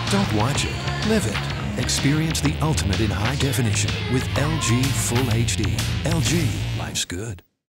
Don't watch it, live it. Experience the ultimate in high definition with LG Full HD. LG, life's good.